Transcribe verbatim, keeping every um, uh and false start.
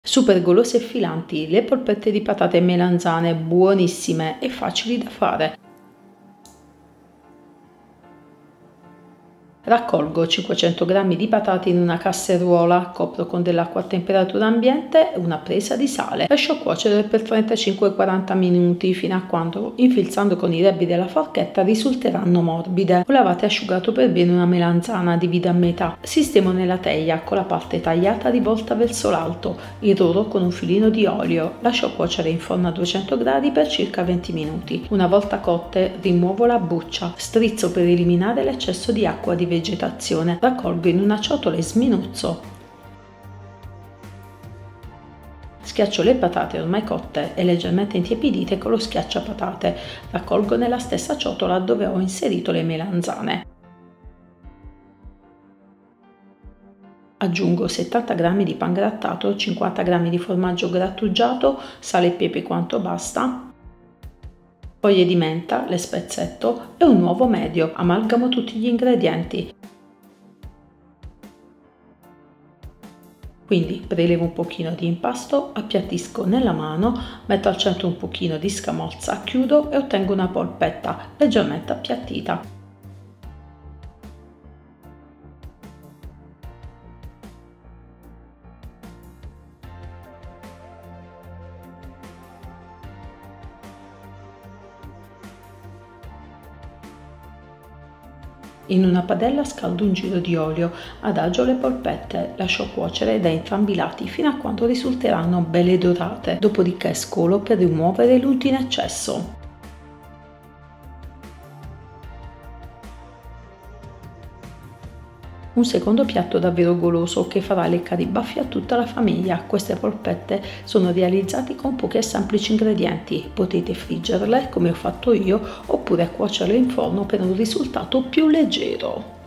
Super golose e filanti, le polpette di patate e melanzane, buonissime e facili da fare. Raccolgo cinquecento grammi di patate in una casseruola, copro con dell'acqua a temperatura ambiente e una presa di sale. Lascio cuocere per trentacinque quaranta minuti fino a quando, infilzando con i rebbi della forchetta, risulteranno morbide. Ho lavato e asciugato per bene una melanzana, divido a metà. Sistemo nella teglia con la parte tagliata rivolta verso l'alto, irroro con un filino di olio. Lascio cuocere in forno a duecento gradi per circa venti minuti. Una volta cotte, rimuovo la buccia, strizzo per eliminare l'eccesso di acqua di vegetazione, raccolgo in una ciotola e sminuzzo. Schiaccio le patate ormai cotte e leggermente intiepidite con lo schiacciapatate, raccolgo nella stessa ciotola dove ho inserito le melanzane. Aggiungo settanta grammi di pangrattato, cinquanta grammi di formaggio grattugiato, sale e pepe quanto basta, foglie di menta, le spezzetto e un uovo medio. Amalgamo tutti gli ingredienti. Quindi prelevo un pochino di impasto, appiattisco nella mano, metto al centro un pochino di scamorza, chiudo e ottengo una polpetta leggermente appiattita. In una padella scaldo un giro di olio, adagio le polpette, lascio cuocere da entrambi i lati fino a quando risulteranno belle dorate, dopodiché scolo per rimuovere l'unto in eccesso. Un secondo piatto davvero goloso che farà leccare i baffi a tutta la famiglia. Queste polpette sono realizzate con pochi e semplici ingredienti. Potete friggerle come ho fatto io oppure cuocerle in forno per un risultato più leggero.